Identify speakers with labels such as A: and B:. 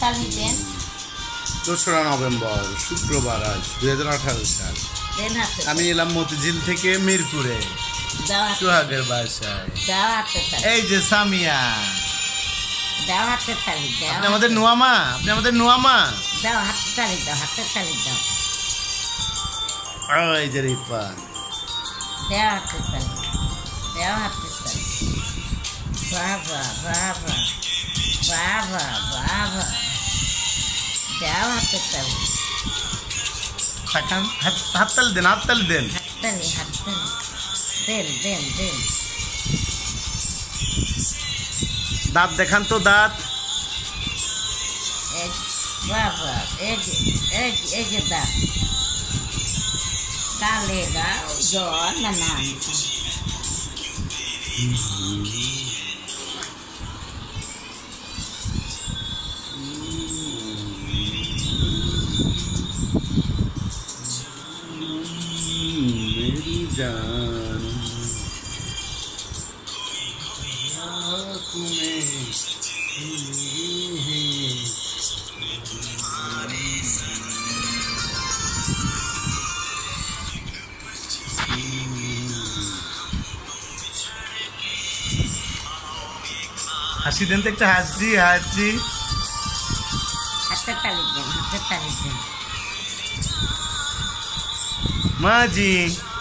A: তালি দেন।
B: 2রা নভেম্বর শুক্রবার আজ 2018 সাল। আমি এলাম মতিঝিল থেকে মিরপুরে সোহাগের বাসায়। এই যে সামিয়া, আপনি আমাদের নোয়ামা, আপনি আমাদের নোয়ামা।
A: দাও হাতে তালি দাও, হাতে তালি দাও।
B: এই যে রিপা,
A: দেও হাতে তালি, দেও হাতে তালি। বাবা বাবা বাবা বাবা, দেও হাতে তালি।
B: হাততালি দেন, হাততালি দেন,
A: হাততালি হাততালি দেন দেন দেন।
B: দাঁত দেখান তো, দাঁত।
A: বাবা এই যে দাঁত কালে গাও জল না।
B: मेरी जान तुम्हें হাসি দেন তো একটা, হাসি হাসি।
A: হাতে তালি দেন, হাতে তালি দেন।
B: মাঝি